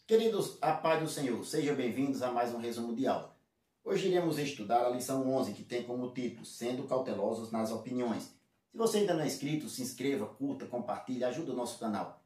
Queridos, a paz do Senhor, sejam bem-vindos a mais um resumo de aula. Hoje iremos estudar a lição 11, que tem como título Sendo Cautelosos nas Opiniões. Se você ainda não é inscrito, se inscreva, curta, compartilhe, ajude o nosso canal.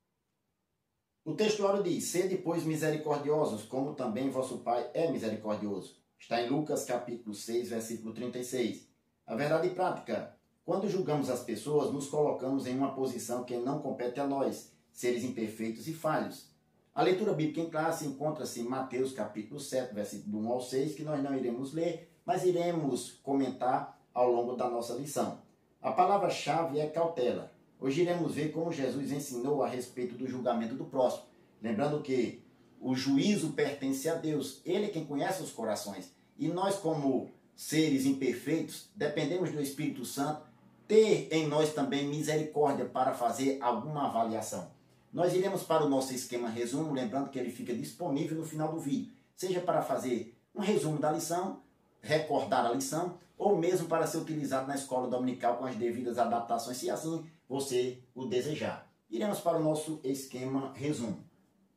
O textuário diz, sede, pois, misericordiosos, como também vosso Pai é misericordioso. Está em Lucas capítulo 6, versículo 36. A verdade prática. Quando julgamos as pessoas, nos colocamos em uma posição que não compete a nós, seres imperfeitos e falhos. A leitura bíblica em classe encontra-se em Mateus capítulo 7, versículo 1 ao 6, que nós não iremos ler, mas iremos comentar ao longo da nossa lição. A palavra-chave é cautela. Hoje iremos ver como Jesus ensinou a respeito do julgamento do próximo. Lembrando que o juízo pertence a Deus, Ele é quem conhece os corações. E nós, como seres imperfeitos, dependemos do Espírito Santo ter em nós também misericórdia para fazer alguma avaliação. Nós iremos para o nosso esquema resumo, lembrando que ele fica disponível no final do vídeo, seja para fazer um resumo da lição, recordar a lição, ou mesmo para ser utilizado na escola dominical com as devidas adaptações, se assim você o desejar. Iremos para o nosso esquema resumo.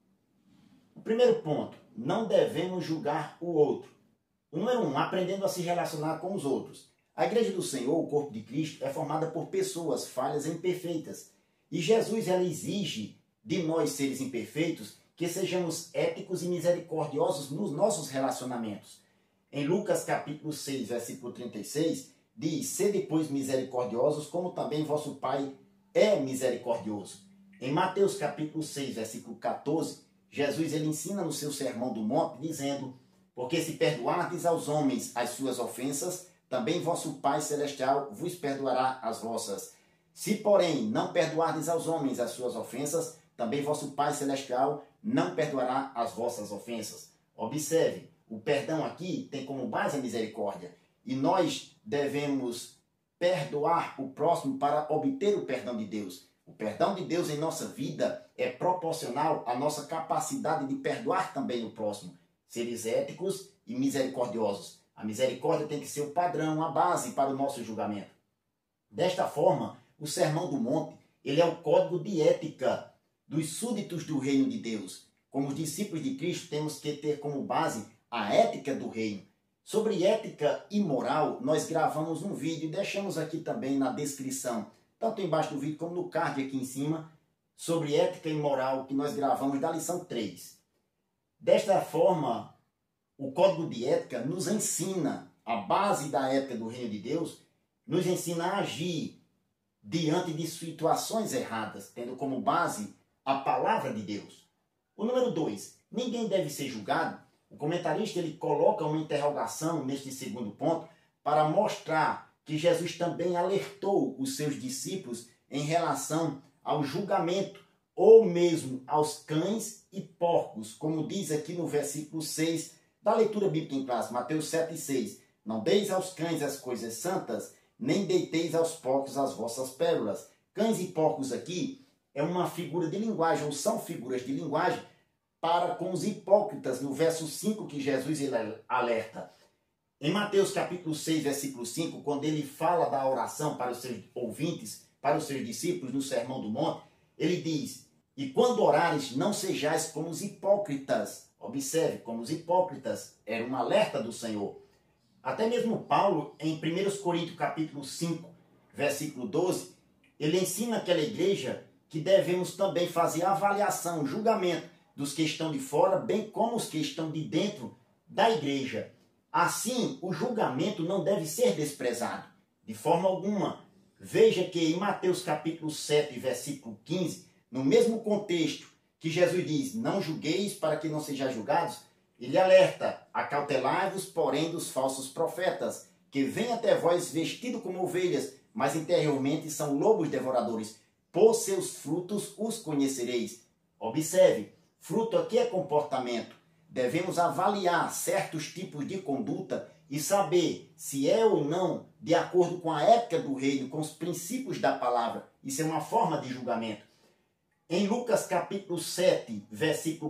O primeiro ponto, não devemos julgar o outro. O número 1, aprendendo a se relacionar com os outros. A Igreja do Senhor, o corpo de Cristo, é formada por pessoas falhas e imperfeitas. E Jesus ela exige de nós, seres imperfeitos, que sejamos éticos e misericordiosos nos nossos relacionamentos. Em Lucas capítulo 6, versículo 36, diz, sede, pois, misericordiosos, como também vosso Pai é misericordioso. Em Mateus capítulo 6, versículo 14, Jesus ele ensina no seu Sermão do Monte, dizendo, porque se perdoardes aos homens as suas ofensas, também vosso Pai Celestial vos perdoará as vossas. Se, porém, não perdoardes aos homens as suas ofensas, também vosso Pai Celestial não perdoará as vossas ofensas. Observe, o perdão aqui tem como base a misericórdia. E nós devemos perdoar o próximo para obter o perdão de Deus. O perdão de Deus em nossa vida é proporcional à nossa capacidade de perdoar também o próximo. Seres éticos e misericordiosos. A misericórdia tem que ser o padrão, a base para o nosso julgamento. Desta forma, o Sermão do Monte, ele é o código de ética dos súditos do reino de Deus. Como os discípulos de Cristo, temos que ter como base a ética do reino. Sobre ética e moral, nós gravamos um vídeo e deixamos aqui também na descrição, tanto embaixo do vídeo como no card aqui em cima, sobre ética e moral que nós gravamos da lição 3. Desta forma, o código de ética nos ensina, a base da ética do reino de Deus, nos ensina a agir diante de situações erradas, tendo como base a palavra de Deus. O número 2, ninguém deve ser julgado. O comentarista ele coloca uma interrogação neste segundo ponto para mostrar que Jesus também alertou os seus discípulos em relação ao julgamento ou mesmo aos cães e porcos, como diz aqui no versículo 6 da leitura bíblica em classe, Mateus 7,6. Não deis aos cães as coisas santas, nem deiteis aos porcos as vossas pérolas. Cães e porcos aqui é uma figura de linguagem, ou são figuras de linguagem, para com os hipócritas, no verso 5 que Jesus ele alerta. Em Mateus capítulo 6, versículo 5, quando ele fala da oração para os seus ouvintes, para os seus discípulos no Sermão do Monte, ele diz, e quando orares, não sejais como os hipócritas. Observe, como os hipócritas, era um alerta do Senhor. Até mesmo Paulo, em 1 Coríntios capítulo 5, versículo 12, ele ensina àquela igreja que devemos também fazer avaliação, julgamento dos que estão de fora, bem como os que estão de dentro da igreja. Assim, o julgamento não deve ser desprezado, de forma alguma. Veja que em Mateus capítulo 7, versículo 15, no mesmo contexto que Jesus diz, não julgueis para que não sejais julgados, ele alerta, acautelai-vos, porém, dos falsos profetas, que vêm até vós vestidos como ovelhas, mas interiormente são lobos devoradores. Por seus frutos os conhecereis. Observe, fruto aqui é comportamento. Devemos avaliar certos tipos de conduta e saber se é ou não de acordo com a ética do reino, com os princípios da palavra. Isso é uma forma de julgamento. Em Lucas capítulo 7, versículo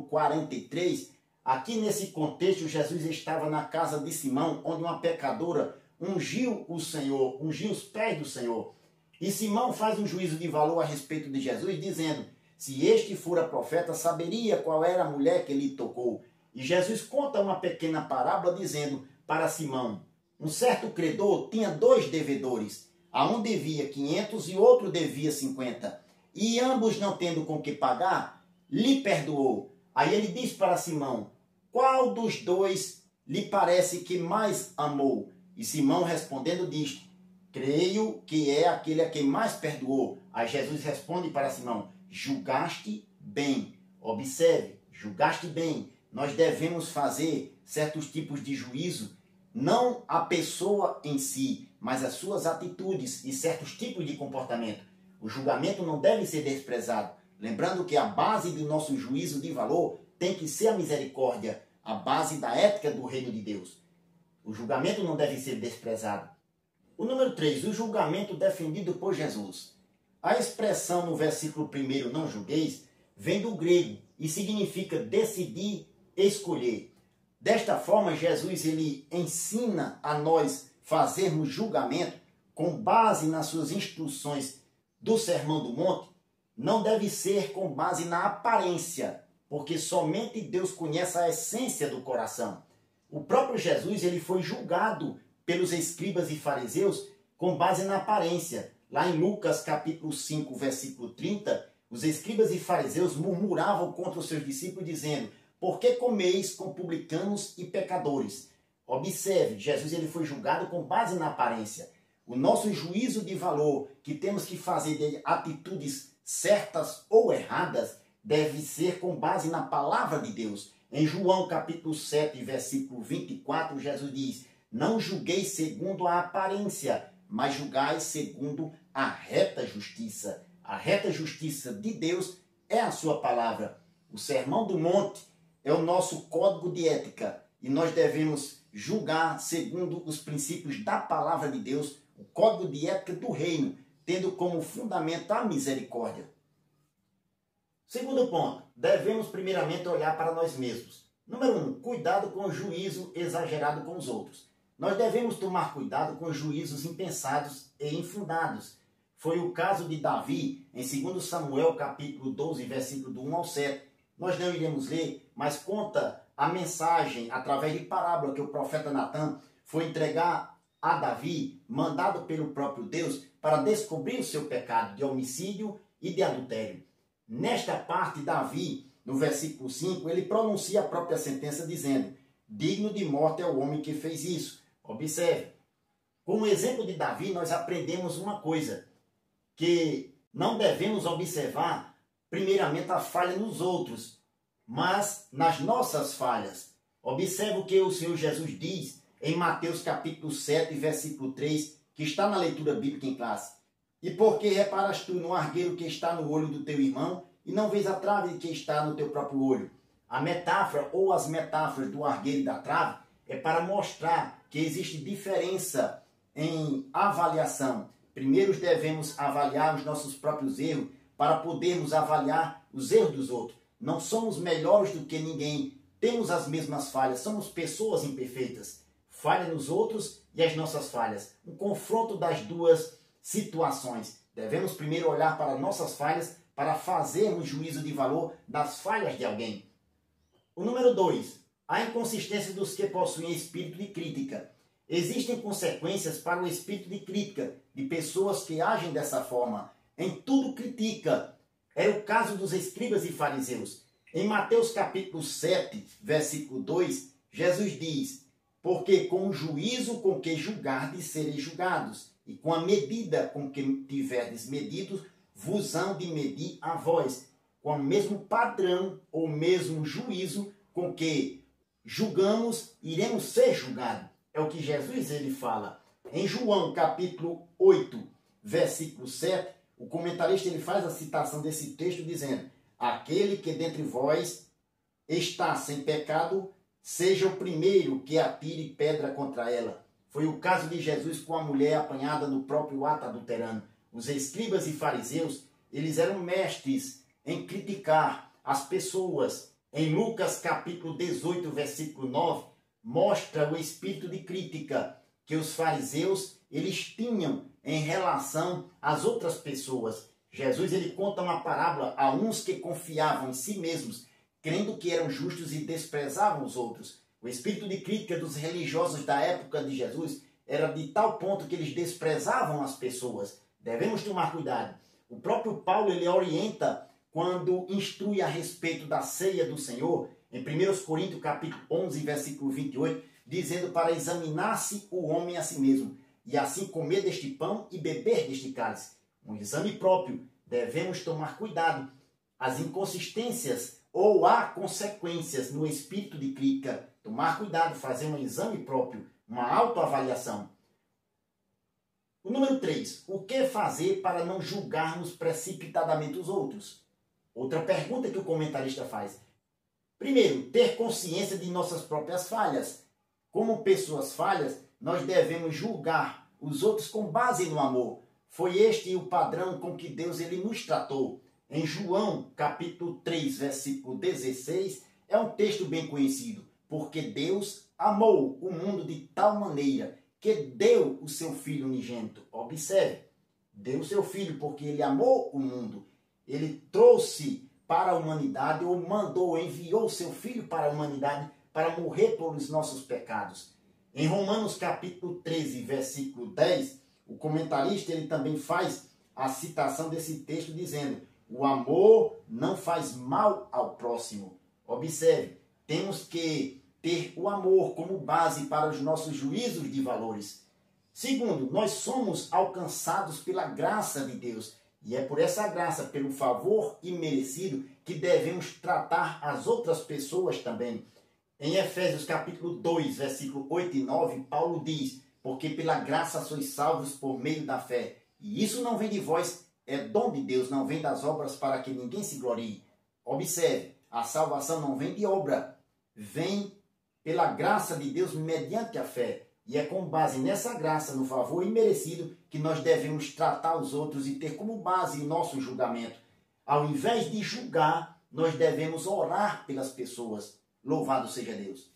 43, aqui nesse contexto, Jesus estava na casa de Simão, onde uma pecadora ungiu o Senhor, ungiu os pés do Senhor. E Simão faz um juízo de valor a respeito de Jesus, dizendo, se este fora profeta, saberia qual era a mulher que lhe tocou. E Jesus conta uma pequena parábola dizendo para Simão: um certo credor tinha 2 devedores, a um devia 500 e outro devia 50. E ambos, não tendo com que pagar, lhe perdoou. Aí ele diz para Simão: qual dos 2 lhe parece que mais amou? E Simão respondendo diz: creio que é aquele a quem mais perdoou. Aí Jesus responde para Simão: julgaste bem. Observe, julgaste bem. Nós devemos fazer certos tipos de juízo, não a pessoa em si, mas as suas atitudes e certos tipos de comportamento. O julgamento não deve ser desprezado. Lembrando que a base do nosso juízo de valor tem que ser a misericórdia, a base da ética do reino de Deus. O julgamento não deve ser desprezado. O número 3, o julgamento defendido por Jesus. A expressão no versículo 1, não julgueis, vem do grego e significa decidir, escolher. Desta forma, Jesus ele ensina a nós fazermos julgamento com base nas suas instruções do Sermão do Monte. Não deve ser com base na aparência, porque somente Deus conhece a essência do coração. O próprio Jesus ele foi julgado pelos escribas e fariseus com base na aparência. Lá em Lucas capítulo 5, versículo 30, os escribas e fariseus murmuravam contra os seus discípulos dizendo: por que comeis com publicanos e pecadores? Observe, Jesus ele foi julgado com base na aparência. O nosso juízo de valor, que temos que fazer de atitudes certas ou erradas, deve ser com base na palavra de Deus. Em João capítulo 7, versículo 24, Jesus diz: não julgueis segundo a aparência, mas julgai segundo a reta justiça. A reta justiça de Deus é a sua palavra. O Sermão do Monte é o nosso código de ética e nós devemos julgar segundo os princípios da palavra de Deus, o código de ética do reino, tendo como fundamento a misericórdia. Segundo ponto, devemos primeiramente olhar para nós mesmos. Número 1, cuidado com o juízo exagerado com os outros. Nós devemos tomar cuidado com juízos impensados e infundados. Foi o caso de Davi, em 2 Samuel capítulo 12, versículo do 1 ao 7. Nós não iremos ler, mas conta a mensagem através de parábola que o profeta Natan foi entregar a Davi, mandado pelo próprio Deus, para descobrir o seu pecado de homicídio e de adultério. Nesta parte, Davi, no versículo 5, ele pronuncia a própria sentença dizendo: digno de morte é o homem que fez isso. Observe, com o exemplo de Davi, nós aprendemos uma coisa, que não devemos observar primeiramente a falha nos outros, mas nas nossas falhas. Observe o que o Senhor Jesus diz em Mateus capítulo 7, versículo 3, que está na leitura bíblica em classe. E por que reparas tu no argueiro que está no olho do teu irmão e não vês a trave que está no teu próprio olho? A metáfora ou as metáforas do argueiro e da trave é para mostrar que existe diferença em avaliação. Primeiro devemos avaliar os nossos próprios erros para podermos avaliar os erros dos outros. Não somos melhores do que ninguém, temos as mesmas falhas, somos pessoas imperfeitas. Falha nos outros e as nossas falhas. Um confronto das duas situações. Devemos primeiro olhar para nossas falhas para fazermos juízo de valor das falhas de alguém. O número 2. A inconsistência dos que possuem espírito de crítica. Existem consequências para o espírito de crítica de pessoas que agem dessa forma. Em tudo critica. É o caso dos escribas e fariseus. Em Mateus capítulo 7, versículo 2, Jesus diz: porque com o juízo com que julgardes sereis julgados, e com a medida com que tiverdes medidos, vos hão de medir a vós, com o mesmo padrão ou mesmo juízo com que julgamos, iremos ser julgados. É o que Jesus ele fala. Em João capítulo 8, versículo 7, o comentarista ele faz a citação desse texto dizendo: aquele que dentre vós está sem pecado, seja o primeiro que atire pedra contra ela. Foi o caso de Jesus com a mulher apanhada no próprio ato adulterano. Os escribas e fariseus, eles eram mestres em criticar as pessoas. Em Lucas capítulo 18, versículo 9, mostra o espírito de crítica que os fariseus eles tinham em relação às outras pessoas. Jesus ele conta uma parábola a uns que confiavam em si mesmos, crendo que eram justos e desprezavam os outros. O espírito de crítica dos religiosos da época de Jesus era de tal ponto que eles desprezavam as pessoas. Devemos tomar cuidado. O próprio Paulo ele orienta quando instrui a respeito da ceia do Senhor, em 1 Coríntios capítulo 11, versículo 28, dizendo para examinar-se o homem a si mesmo, e assim comer deste pão e beber deste cálice. Um exame próprio. Devemos tomar cuidado. As inconsistências ou há consequências no espírito de crítica. Tomar cuidado, fazer um exame próprio, uma autoavaliação. O número 3. O que fazer para não julgarmos precipitadamente os outros? Outra pergunta que o comentarista faz. Primeiro, ter consciência de nossas próprias falhas. Como pessoas falhas, nós devemos julgar os outros com base no amor. Foi este o padrão com que Deus ele nos tratou. Em João, capítulo 3, versículo 16, é um texto bem conhecido. Porque Deus amou o mundo de tal maneira que deu o seu Filho unigênito. Observe, deu o seu Filho porque ele amou o mundo. Ele trouxe para a humanidade, ou mandou, enviou o seu Filho para a humanidade para morrer pelos nossos pecados. Em Romanos capítulo 13, versículo 10, o comentarista ele também faz a citação desse texto dizendo: o amor não faz mal ao próximo. Observe, temos que ter o amor como base para os nossos juízos de valores. Segundo, nós somos alcançados pela graça de Deus. E é por essa graça, pelo favor imerecido, que devemos tratar as outras pessoas também. Em Efésios capítulo 2, versículo 8 e 9, Paulo diz: porque pela graça sois salvos por meio da fé. E isso não vem de vós, é dom de Deus, não vem das obras para que ninguém se glorie. Observe, a salvação não vem de obra, vem pela graça de Deus mediante a fé. E é com base nessa graça, no favor imerecido, que nós devemos tratar os outros e ter como base o nosso julgamento. Ao invés de julgar, nós devemos orar pelas pessoas. Louvado seja Deus.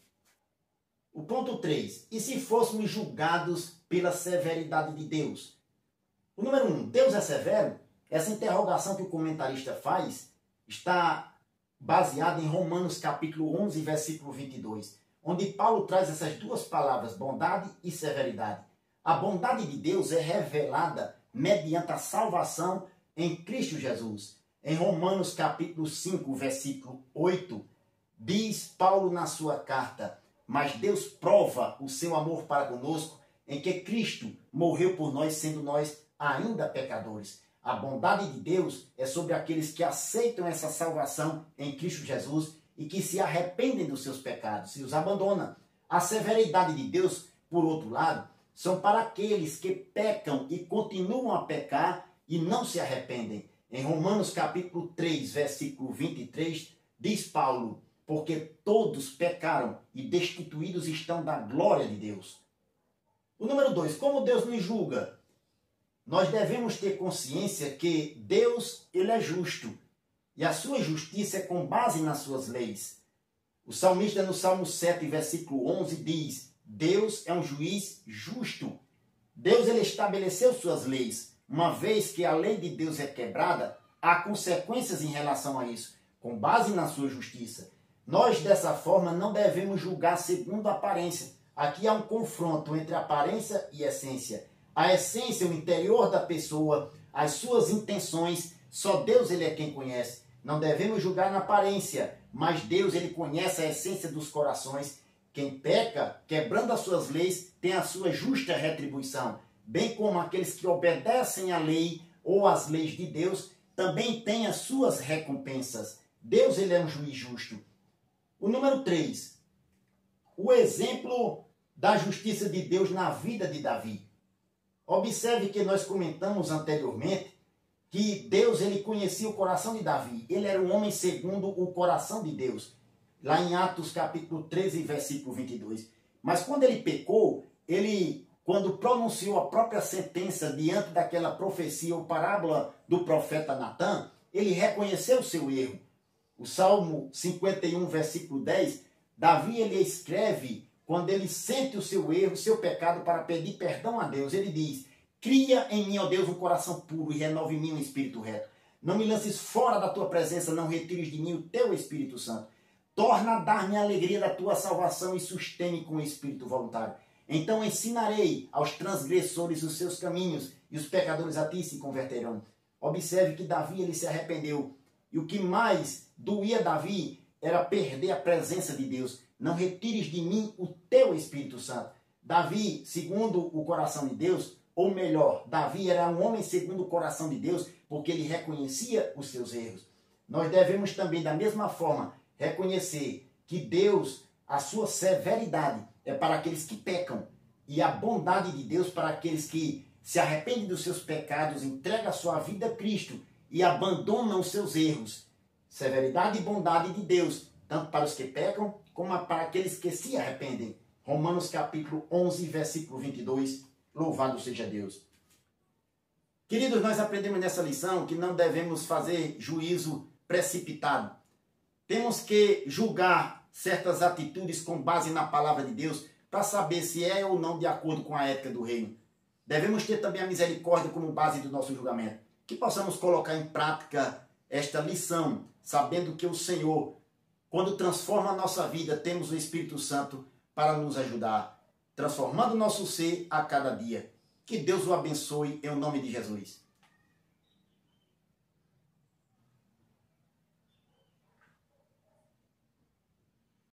O ponto 3. E se fôssemos julgados pela severidade de Deus? O número 1. Deus é severo? Essa interrogação que o comentarista faz está baseada em Romanos capítulo 11, versículo 22. Onde Paulo traz essas duas palavras, bondade e severidade. A bondade de Deus é revelada mediante a salvação em Cristo Jesus. Em Romanos capítulo 5, versículo 8, diz Paulo na sua carta: mas Deus prova o seu amor para conosco em que Cristo morreu por nós, sendo nós ainda pecadores. A bondade de Deus é sobre aqueles que aceitam essa salvação em Cristo Jesus e que se arrependem dos seus pecados e os abandonam. A severidade de Deus, por outro lado, são para aqueles que pecam e continuam a pecar e não se arrependem. Em Romanos capítulo 3, versículo 23, diz Paulo: porque todos pecaram e destituídos estão da glória de Deus. O número 2, como Deus nos julga? Nós devemos ter consciência que Deus ele é justo. E a sua justiça é com base nas suas leis. O salmista no Salmo 7, versículo 11 diz: Deus é um juiz justo. Deus ele estabeleceu suas leis. Uma vez que a lei de Deus é quebrada, há consequências em relação a isso, com base na sua justiça. Nós, dessa forma, não devemos julgar segundo a aparência. Aqui há um confronto entre aparência e essência. A essência, o interior da pessoa, as suas intenções, só Deus ele é quem conhece. Não devemos julgar na aparência, mas Deus ele conhece a essência dos corações. Quem peca, quebrando as suas leis, tem a sua justa retribuição. Bem como aqueles que obedecem à lei ou às leis de Deus, também têm as suas recompensas. Deus ele é um juiz justo. O número 3. O exemplo da justiça de Deus na vida de Davi. Observe que nós comentamos anteriormente que Deus ele conhecia o coração de Davi. Ele era um homem segundo o coração de Deus. Lá em Atos capítulo 13, versículo 22. Mas quando ele pecou, quando pronunciou a própria sentença diante daquela profecia ou parábola do profeta Natã, ele reconheceu o seu erro. O Salmo 51, versículo 10, Davi ele escreve quando ele sente o seu erro, o seu pecado, para pedir perdão a Deus. Ele diz: Cria em mim, ó Deus, um coração puro e renova em mim um espírito reto. Não me lances fora da tua presença, não retires de mim o teu Espírito Santo. Torna a dar-me a alegria da tua salvação e sustente com o espírito voluntário. Então ensinarei aos transgressores os seus caminhos e os pecadores a ti se converterão. Observe que Davi ele se arrependeu. E o que mais doía Davi era perder a presença de Deus. Não retires de mim o teu Espírito Santo. Davi, segundo o coração de Deus, ou melhor, Davi era um homem segundo o coração de Deus, porque ele reconhecia os seus erros. Nós devemos também, da mesma forma, reconhecer que Deus, a sua severidade é para aqueles que pecam e a bondade de Deus para aqueles que se arrependem dos seus pecados, entregam a sua vida a Cristo e abandonam os seus erros. Severidade e bondade de Deus, tanto para os que pecam, como para aqueles que se arrependem. Romanos capítulo 11, versículo 22. Louvado seja Deus. Queridos, nós aprendemos nessa lição que não devemos fazer juízo precipitado. Temos que julgar certas atitudes com base na palavra de Deus para saber se é ou não de acordo com a ética do reino. Devemos ter também a misericórdia como base do nosso julgamento. Que possamos colocar em prática esta lição, sabendo que o Senhor, quando transforma a nossa vida, temos o Espírito Santo para nos ajudar, transformando o nosso ser a cada dia. Que Deus o abençoe em nome de Jesus.